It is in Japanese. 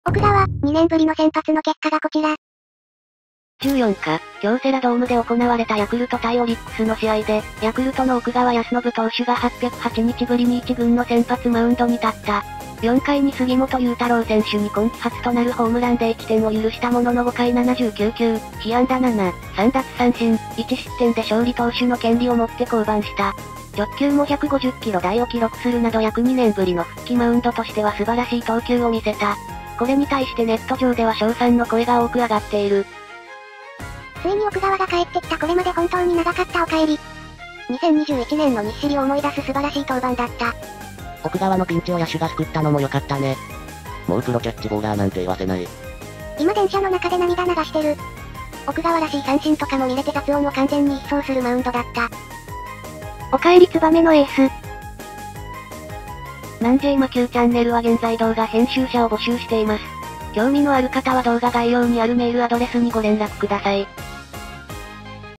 奥川、2年ぶりの先発の結果がこちら。 14日、京セラドームで行われたヤクルト対オリックスの試合で、ヤクルトの奥川康信投手が808日ぶりに1軍の先発マウンドに立った。4回に杉本裕太郎選手に今季初となるホームランで1点を許したものの5回79球、被安打7、3奪三振、1失点で勝利投手の権利を持って降板した。直球も150キロ台を記録するなど約2年ぶりの復帰マウンドとしては素晴らしい投球を見せた。これに対してネット上では称賛の声が多く上がっている。 ついに奥川が帰ってきた。これまで本当に長かったお帰り。2021年の日尻を思い出す素晴らしい登板だった。 奥川のピンチを野手が救ったのも良かったね。もうプロキャッチボーラーなんて言わせない。 今電車の中で涙流してる。奥川らしい三振とかも見れて雑音を完全に一掃するマウンドだった。 おかえりツバメのエース。なんJ魔球チャンネルは現在動画編集者を募集しています。興味のある方は動画概要にあるメールアドレスにご連絡ください。